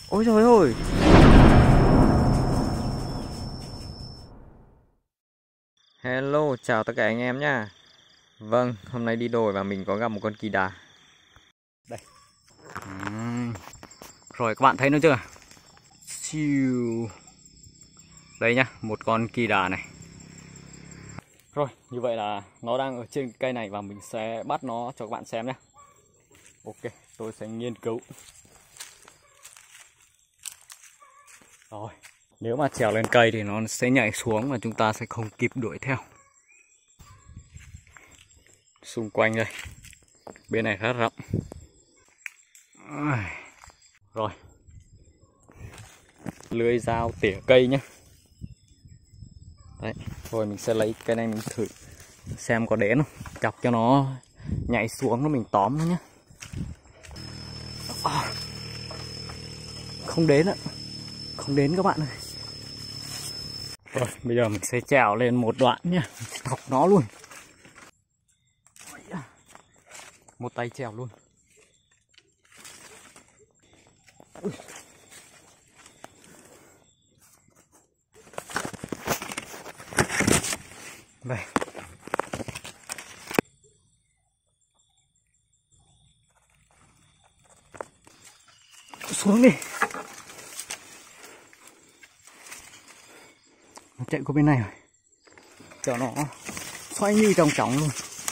Ôi trời ơi. Hello, chào tất cả anh em nhá. Vâng, hôm nay đi đồi và mình có gặp một con kỳ đà. Đây. Rồi các bạn thấy nó chưa? Siêu. Đây nhá, một con kỳ đà này. Rồi, như vậy là nó đang ở trên cây này và mình sẽ bắt nó cho các bạn xem nhé. Ok, tôi sẽ nghiên cứu. Rồi, nếu mà trèo lên cây thì nó sẽ nhảy xuống và chúng ta sẽ không kịp đuổi theo. Xung quanh đây, bên này khá rộng. Rồi, lưỡi dao tỉa cây nhé. Đấy, rồi mình sẽ lấy cái này mình thử xem có đến không, chọc cho nó nhảy xuống nó mình tóm nó nhé. Không đến ạ, không đến các bạn ơi. Rồi bây giờ mình sẽ trèo lên một đoạn nhé, thọc nó luôn. Một tay trèo luôn. Đây. Xuống đi. Nó chạy qua bên này rồi. Cho nó xoay như trong chóng luôn.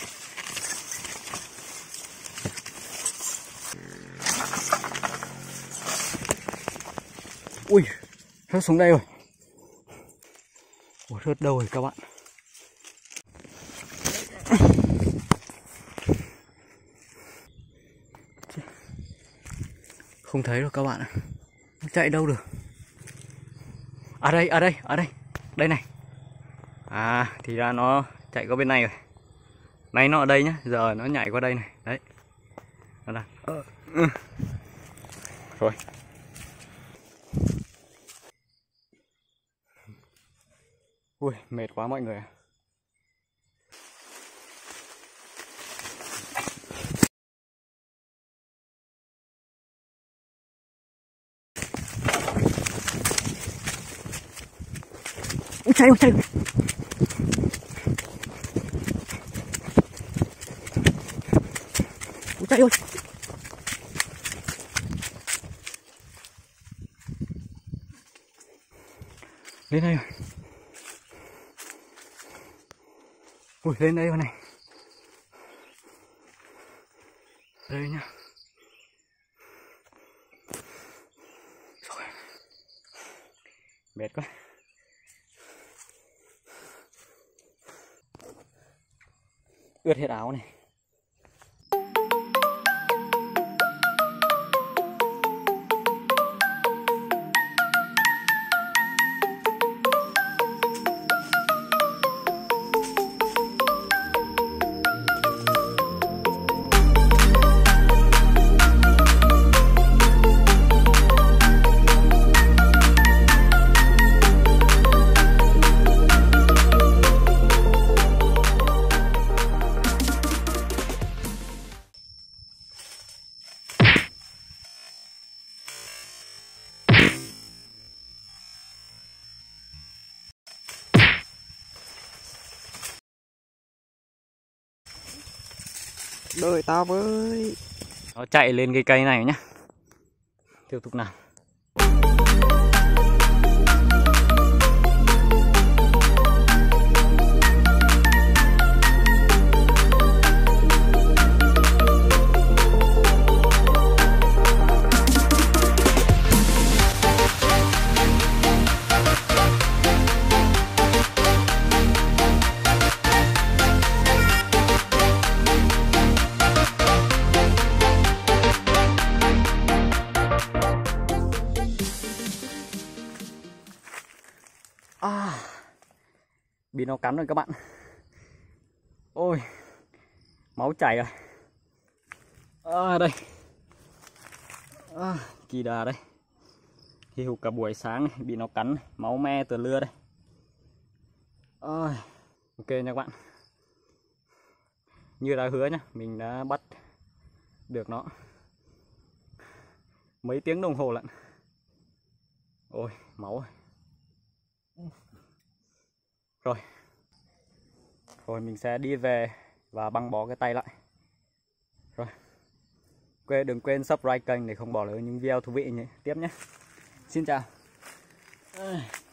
Ui, rớt xuống đây rồi. Ủa, rớt đâu rồi các bạn? Không thấy đâu các bạn ạ. Nó chạy đâu được? À đây, à đây, à đây. Đây này. À, thì ra nó chạy qua bên này rồi. Nãy nó ở đây nhá, giờ nó nhảy qua đây này. Đấy. Nó đang. Rồi. Ui, mệt quá mọi người ạ. Ui, chạy rồi, chạy rồi. Ui, chạy rồi. Lên đây rồi. Ui, lên đây rồi này. Đây nhá. Rồi. Mệt quá. Ướt hết áo này. Đợi tao với. Nó chạy lên cái cây này nhá. Tiếp tục nào. Bị nó cắn rồi các bạn. Ôi, máu chảy rồi. Đây. Kỳ đà đây. Thì hụt cả buổi sáng này, bị nó cắn này, máu me từ lưa đây. Ok nha các bạn. Như đã hứa nhá, mình đã bắt được nó mấy tiếng đồng hồ lận. Ôi máu rồi. Rồi mình sẽ đi về và băng bó cái tay lại. Rồi đừng quên subscribe kênh để không bỏ lỡ những video thú vị tiếp nhé. Xin chào.